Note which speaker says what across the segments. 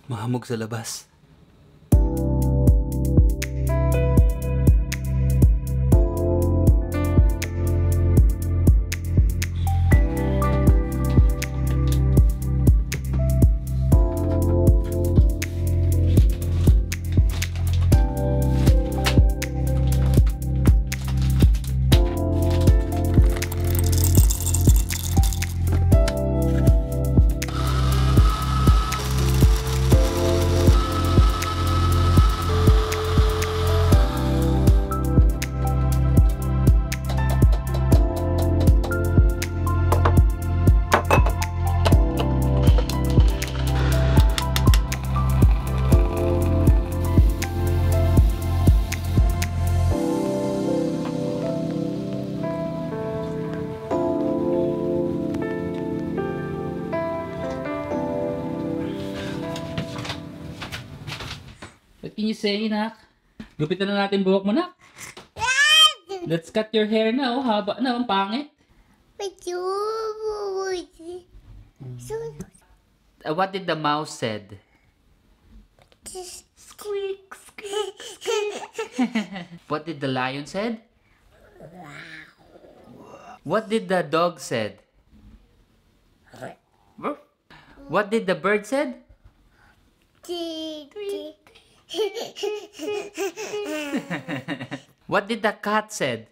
Speaker 1: Mahamog sa labas.
Speaker 2: What can you say, nak? Gupitan na natin buhok mo, nak. Let's cut your hair now. Haba na, ang pangit. What did the mouse said? Squeak, squeak, squeak. What did the lion said? What did the dog said? What did the bird said? What did the cat said?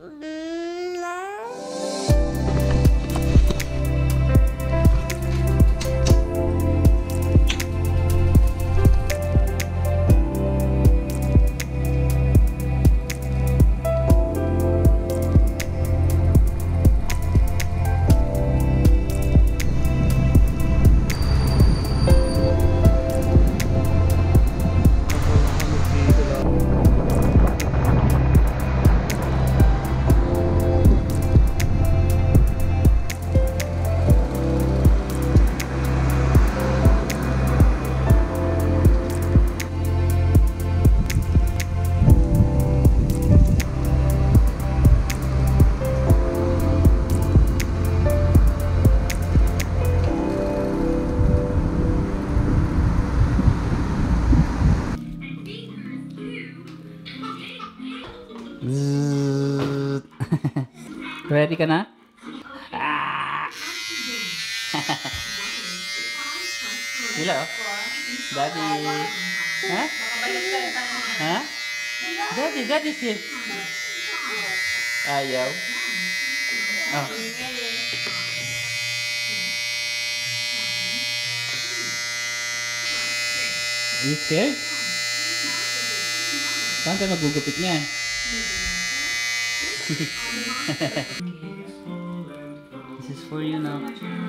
Speaker 2: Ready ka na? Ah! Hello? Daddy? Ha? Ha? Daddy's here. Ayaw? Oh. Are you scared? Saan tayo magugupit niyan? This is for you now.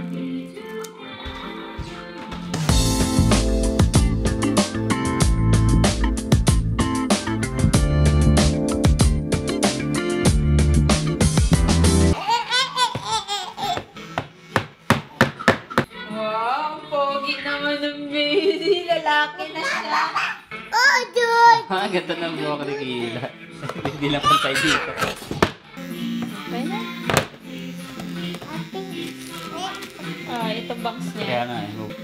Speaker 3: Wow, pogi naman ng baby. Lalaki na siya.
Speaker 2: Oh, dude! Ha, ganda ng buhok ni Kila. Hindi lang pantay dito.
Speaker 3: Okay na? Ah, ito box niya.
Speaker 2: Kaya nga, I hope.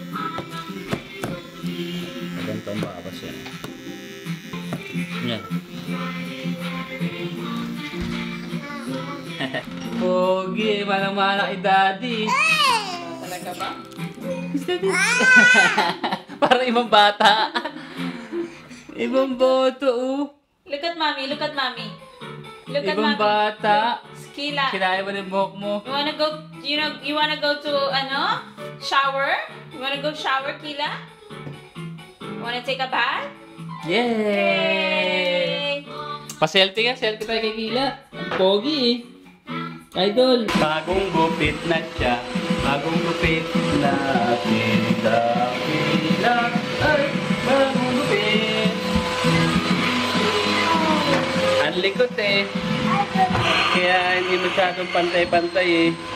Speaker 2: Ganito ang babas yan. Yan. Pogi, manang-mana kay Daddy.
Speaker 3: Talaga ba?
Speaker 2: Is that it? Parang ibang bata. Ibang boto, oh.
Speaker 3: Look at mommy, look at mommy. Look at
Speaker 2: Ibang
Speaker 3: mommy.
Speaker 2: bata.
Speaker 3: Kila.
Speaker 2: Kinaya mo ng buhok mo.
Speaker 3: You wanna go to, shower? You wanna go shower, Kila? Wanna take a bath?
Speaker 2: Yay! Pa-selfie nga, selfie tayo kay Kila. Ang pogi eh. Idol. Bagong gupit na siya. Bagong gupit na Kila. Kila. Ay, bagong gupit. Ang likot eh. Kaya hindi masyadong pantay-pantay eh.